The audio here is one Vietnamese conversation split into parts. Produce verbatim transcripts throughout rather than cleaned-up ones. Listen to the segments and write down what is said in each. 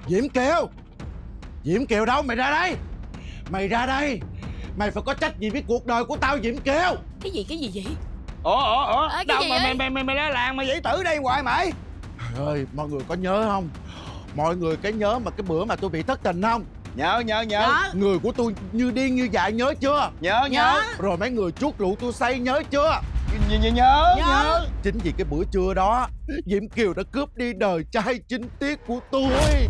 Diễm Kiều! Diễm Kiều đâu? Mày ra đây! Mày ra đây! Mày phải có trách nhiệm với cuộc đời của tao, Diễm Kiều! Cái gì, cái gì vậy? Ủa, ủa, ủa? À, đâu mà mày, mày, mày, mày ra làng mà dãy tử đây hoài mày? Trời ơi, mọi người có nhớ không? Mọi người cái nhớ mà cái bữa mà tôi bị thất tình không? Nhớ, nhớ, nhớ. Đó. Người của tôi như điên như dại nhớ chưa? Nhớ, nhớ. Rồi mấy người chuốt rượu tôi say nhớ chưa? Nhớ, nhớ, nhớ. Nhớ. Chính vì cái bữa trưa đó, Diễm Kiều đã cướp đi đời trai chính tiết của tôi.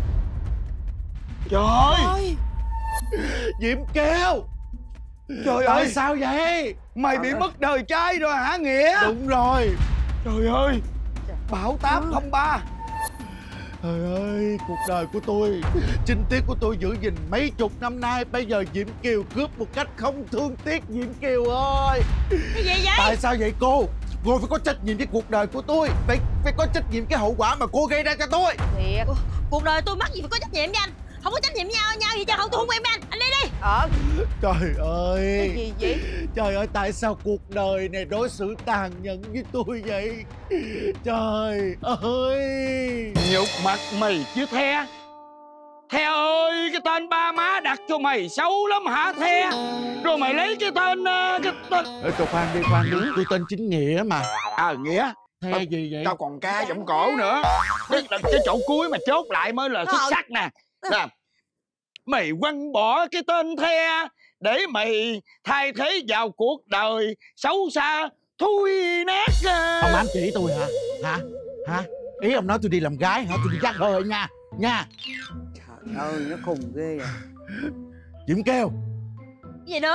Trời ơi! Diễm Kiều! Trời Tại ơi! sao vậy? Mày bị mất đời trai rồi hả Nghĩa? Đúng rồi. Trời ơi! Bão tám không ba. Trời ơi, cuộc đời của tôi, chính tiết của tôi giữ gìn mấy chục năm nay, bây giờ Diễm Kiều cướp một cách không thương tiếc. Diễm Kiều ơi! Cái gì vậy? Tại sao vậy cô? Cô phải có trách nhiệm với cuộc đời của tôi. Phải phải có trách nhiệm cái hậu quả mà cô gây ra cho tôi. Thiệt. Cuộc đời tôi mắc gì phải có trách nhiệm với anh? Không có trách nhiệm với nhau nhau gì chứ không, tôi không quen với anh. Anh đi đi. Ờ. Trời ơi! Cái gì vậy? Trời ơi, tại sao cuộc đời này đối xử tàn nhẫn với tôi vậy? Trời ơi! Nhục mặt mày chứ The. The ơi, cái tên ba má đặt cho mày xấu lắm hả The? Rồi mày lấy cái tên... cái tên... Ê, tôi khoan đi, khoan đi. Tôi tên chính Nghĩa mà. À, Nghĩa. The gì vậy? Tao còn ca giọng cổ nữa. Cái, cái chỗ cuối mà chốt lại mới là xuất sắc nè. Nè, mày quăng bỏ cái tên The để mày thay thế vào cuộc đời xấu xa thui nát. Ông ám chỉ tôi hả? Hả? Hả? Ý ông nói tôi đi làm gái hả? Tôi đi dắt hơi nha. Nha. Trời ơi, nó khùng ghê à. Diễm Kiều, Cái gì nữa?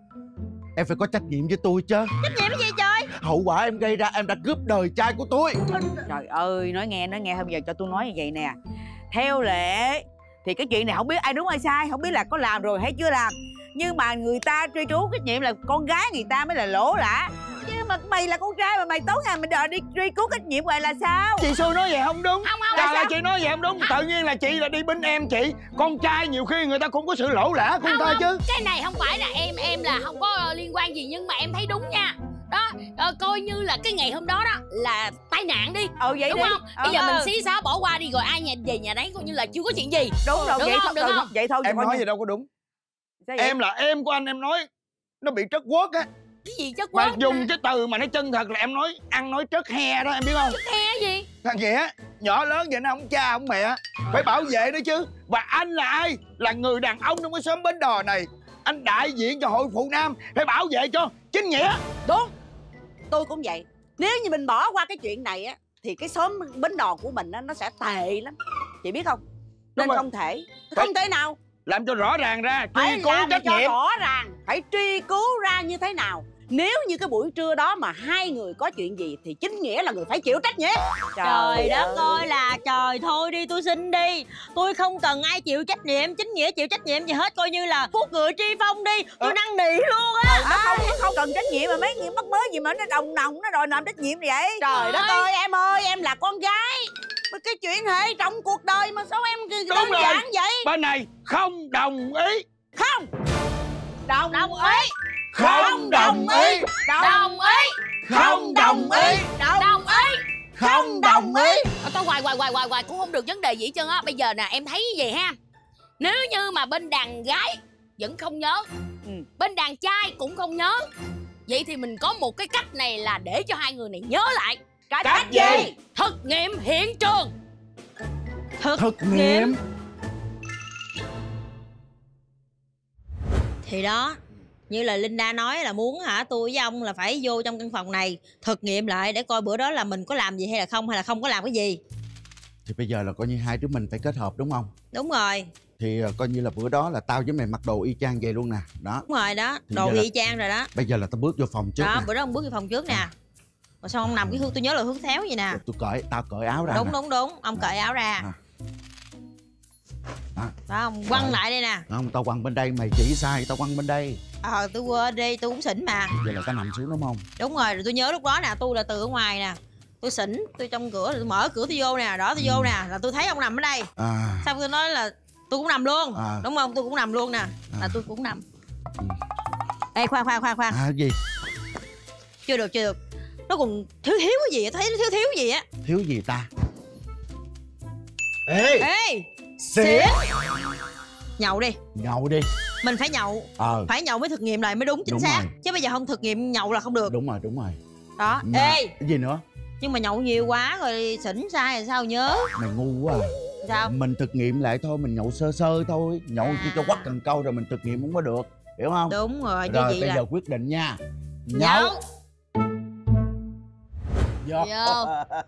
em phải có trách nhiệm với tôi chứ. Trách nhiệm cái gì trời? Hậu quả em gây ra, em đã cướp đời trai của tôi. Trời ơi, nói nghe, nói nghe, bây giờ cho tôi nói như vậy nè. Theo lệ thì cái chuyện này không biết ai đúng ai sai, không biết là có làm rồi hay chưa làm. Nhưng mà người ta truy cứu trách nhiệm là con gái người ta mới là lỗ lã. Chứ mà mày là con trai mà mày tối ngày mày đòi đi truy cứu trách nhiệm vậy là sao? Chị Xui nói vậy không đúng. Không, không, Trời ơi, sao? chị nói vậy không đúng. Tự nhiên là chị là đi bên em chị. Con trai nhiều khi người ta cũng có sự lỗ lã của người ta chứ. Cái này không phải là em em là không có liên quan gì, nhưng mà em thấy đúng nha. Đó, ờ, coi như là cái ngày hôm đó đó là tai nạn đi. Ừ vậy đúng đi. không? Bây Ừ. giờ mình xí xóa bỏ qua đi, rồi ai nhà về nhà đấy coi như là chưa có chuyện gì. Đúng rồi, Đúng vậy không? thôi, Đúng không? vậy thôi. Em coi nói như- gì đâu có đúng. Sao vậy? Em là em của anh, em nói nó bị trất quất á. Cái gì chất Mà quất dùng cái từ mà nó chân thật là em nói ăn nói trất he đó, em biết không? he gì? Thằng Nghĩa nhỏ lớn vậy nó không cha không mẹ, phải bảo vệ nó chứ. Và anh là ai? Là người đàn ông trong cái xóm Bến Đò này. Anh đại diện cho hội phụ nam, phải bảo vệ cho chính Nghĩa. Đúng. Tôi cũng vậy. Nếu như mình bỏ qua cái chuyện này á thì cái xóm Bến Đò của mình á nó sẽ tệ lắm. Chị biết không? Nên rồi. không thể. Phải- Không thể nào. Làm cho rõ ràng ra, Phải truy cứu làm trách cho nhiệm. rõ ràng. Phải truy cứu ra như thế nào. Nếu như cái buổi trưa đó mà hai người có chuyện gì thì chính Nghĩa là người phải chịu trách nhiệm. Trời đất ơi là trời, thôi đi, tôi xin đi. Tôi không cần ai chịu trách nhiệm, chính Nghĩa chịu trách nhiệm gì hết, coi như là phút ngựa tri phong đi. Tôi À. năn nỉ luôn á. Nó không, nó không cần trách nhiệm mà mấy người mắc mới gì mà nó đồng nòng nó đòi làm trách nhiệm vậy. Trời đất ơi em ơi, em là con gái. Mà cái chuyện hệ trong cuộc đời mà sao em đơn rồi. giản vậy? Bên này không đồng ý. Không. Đồng, Đồng ý. Không đồng ý. Đồng ý. Không đồng ý. Đồng ý. Không đồng ý. Ờ, Tôi hoài hoài hoài hoài hoài cũng không được vấn đề gì hết trơn á. Bây giờ nè, em thấy như vậy ha. Nếu như mà bên đàn gái vẫn không nhớ, Ừ. bên đàn trai cũng không nhớ, vậy thì mình có một cái cách này là để cho hai người này nhớ lại. Cái Cách gì? Thực nghiệm hiện trường. Thực nghiệm. Thì đó, như là Linda nói là muốn hả, tôi với ông là phải vô trong căn phòng này thực nghiệm lại để coi bữa đó là mình có làm gì hay là không, hay là không có làm cái gì. Thì bây giờ là coi như hai đứa mình phải kết hợp đúng không? Đúng rồi. Thì uh, coi như là bữa đó là tao với mày mặc đồ y chang vậy luôn nè. Đó. Đúng rồi đó, Thì đồ giờ là- y chang rồi đó. Bây giờ là tao bước vô phòng trước Đó, nè. bữa đó ông bước vô phòng trước nè. Rồi xong ông nằm cái hướng, tôi nhớ là hướng xéo vậy nè. Rồi tôi cởi, tao cởi áo ra Đúng nè. đúng đúng, ông cởi áo ra. À. À. Đó, ông quăng Rồi. lại đây nè. Không, tao quăng bên đây, mày chỉ sai, tao quăng bên đây. Ờ, tôi quên đi, tôi cũng xỉn mà. Giờ là tao nằm xuống đúng không? Đúng rồi, rồi tôi nhớ lúc đó nè, tôi là từ ở ngoài nè. Tôi xỉn, tôi trong cửa, tôi mở cửa tôi vô nè, đó tôi vô nè, là tôi thấy ông nằm ở đây. À. Xong tôi nói là tôi cũng nằm luôn. À. Đúng không, tôi cũng nằm luôn nè. Là À. tôi cũng nằm. Ừ. Ê, khoan khoan khoan khoan. À gì? Chưa được, chưa được. Nó còn thiếu thiếu cái gì á, thấy nó thiếu thiếu cái gì á. Thiếu gì ta? Ê! Ê, xỉn. Nhậu đi. Nhậu đi. Mình phải nhậu. Ờ. Phải nhậu mới thực nghiệm lại mới đúng chính Đúng xác rồi. chứ bây giờ không thực nghiệm nhậu là không được. Đúng rồi, đúng rồi. Đó. Mà... Ê, cái gì nữa? nhưng mà nhậu nhiều quá rồi xỉn sai rồi sao nhớ. Mày ngu quá à. Sao? Mình thực nghiệm lại thôi, mình nhậu sơ sơ thôi. Nhậu À. chỉ cho quắt cần câu rồi mình thực nghiệm không có được. Hiểu không? Đúng rồi. Rồi Như bây vậy giờ là quyết định nha. nhậu. Vô. Vô.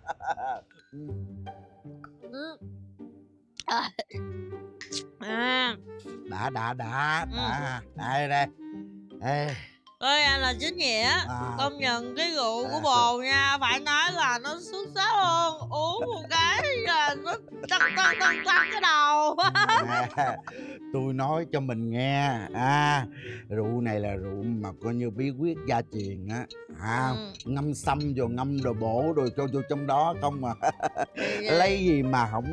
Ừ. À. À. Đã, đã, đã, Ừ. đã. Đây, đây. Ê. Ơi anh là chính nghĩa. À. Công nhận cái rượu của À. bồ nha, phải nói là nó xuất sắc luôn. Uống một cái là nó tăng tăng tăng tăng cái đầu. À, tôi nói cho mình nghe. À, rượu này là rượu mà coi như bí quyết gia truyền á. À, Ừ. ngâm sâm vô, ngâm đồ bổ rồi cho vô trong đó không mà. Lấy gì mà không.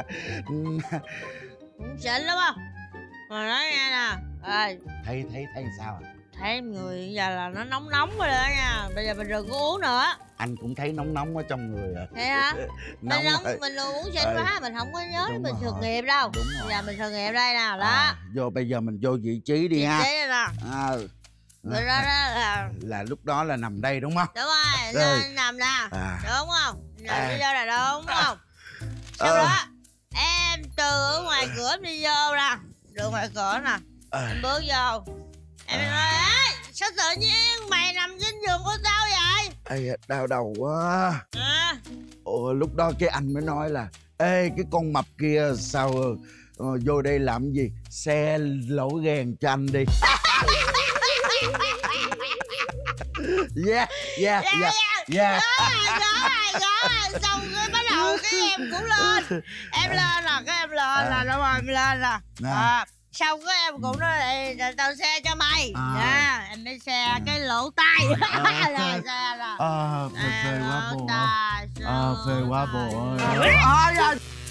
Cũng xịn lắm không? Mà nói nghe nè. Ê, thấy thấy thấy sao à? thấy người bây giờ là nó nóng nóng rồi đó nha. Bây giờ mình đừng có uống nữa. Anh cũng thấy nóng nóng ở trong người à. Thấy hả? Nóng Mình nóng rồi. mình uống xịn Ê. quá, mình không có nhớ Đúng mình rồi. thực nghiệm đâu. Đúng rồi. Bây giờ mình thực nghiệm đây nè, đó. À, vô bây giờ mình vô vị trí đi Chị ha. thấy đây nè. À, Rồi đó, đó là là lúc đó là nằm đây đúng không? đúng rồi, Rồi. nên nằm nè. À. Đúng không? Nằm À. đi vô là đúng không? Sau Ờ. đó em từ ở ngoài cửa em đi vô nè. Đường ngoài cửa nè. À. Em bước vô. Em À. nói ê, sao tự nhiên mày nằm trên giường của tao vậy? Ây, đau đầu quá. À, Ồ, lúc đó cái anh mới nói là ê cái con mập kia sao ờ, vô đây làm gì, xe lỗ ghen cho anh đi. Yeah, yeah, dạ, yeah, dạ. yeah. Có rồi, có rồi, có rồi. Xong cái bắt đầu cái em cũng lên. Em lên nè, cái em lên nè, đúng rồi, em lên nè. Nè. À, xong cái em cũng nói "Ê, tao xe cho mày. À. Dạ, em mới xe cái lỗ tai. À. Rồi xe nè. À, phê, phê quá lỗ bộ. tai, À, phê quá lỗ bộ tai. ơi. À, dạ.